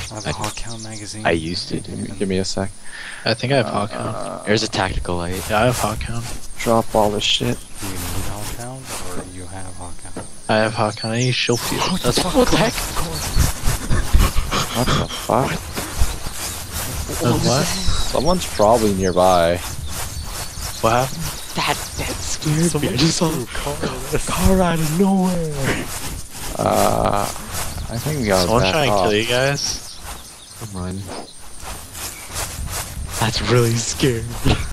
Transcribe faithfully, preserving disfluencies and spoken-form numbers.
I have a Hawkhound magazine. I used to. Dude. Give me a sec. I think I have Hawkhound. Uh, There's a tactical light. Yeah, I have Hawkhound. Drop all this shit. Do you need Hawkhound or you have Hawkhound? I have Hawkhound. I need shield field. That's What the heck? What the fuck? That's what? Someone's probably nearby. What happened? That that scared me. I just saw a car, a car out of nowhere. Uh, I think we gotta Someone back trying to off. kill you guys? Come on. That's really scary.